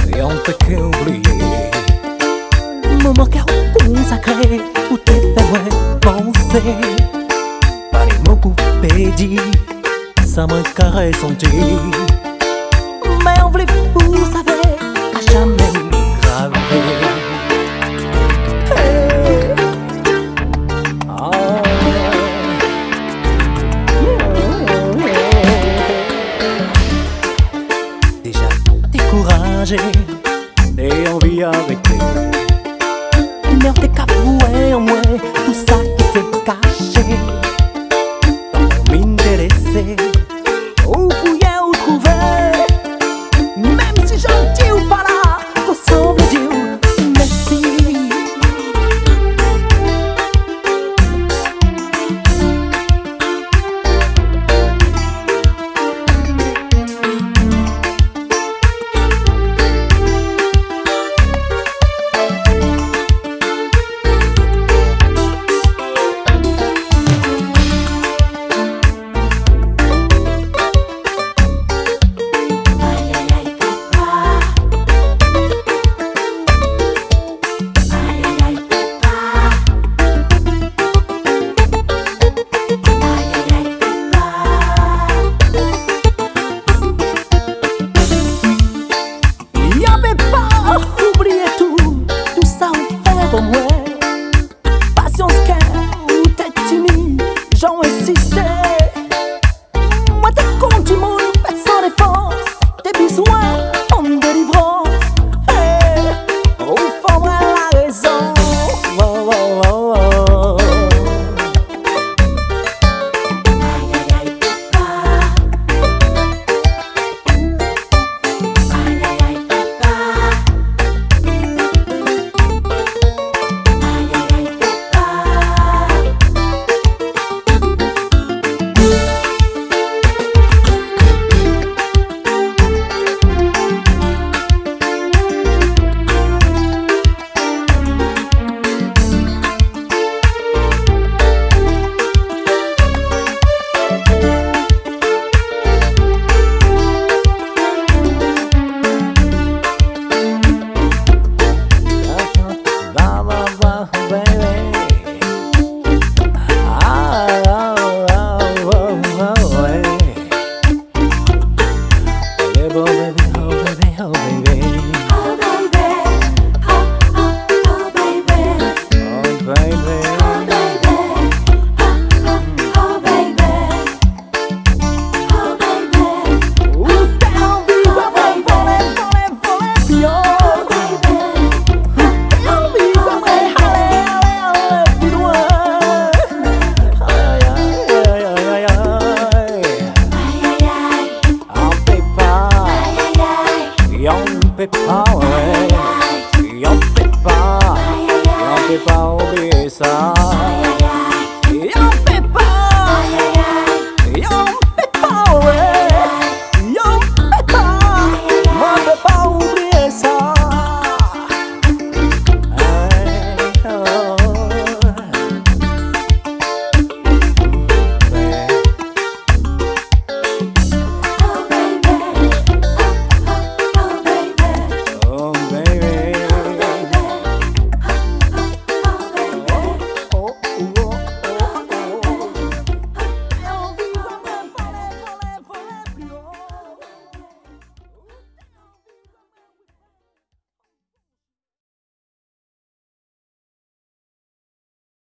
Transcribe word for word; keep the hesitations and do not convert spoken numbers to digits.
et on peut qu'oublier. Moment car ton sacré où t'es fait ouais penser. Pas les mots pour pédir, ça me caresse senti. Mais on voulait vous savez, à jamais gravé. Hey. Oh. Déjà découragé et envie d'arrêter. Mais on t'es cafoué en moi, tout ça qui s'est caché. Dans mon mine délaissée, où fouiller ou trouver. Même si gentil ou pas là, qu'on semble dire merci. Patience car ou t'es timide, j'en insisté. Moi t'es con du monde, pète sans défense. Tes besoins en délivrance. Hey, au fond moi la raison. Oh, oh, oh, oh. Aïe aïe aïe papa. Aïe aïe aïe papa. Y'en peut pas, y'en peut pas oublier ça.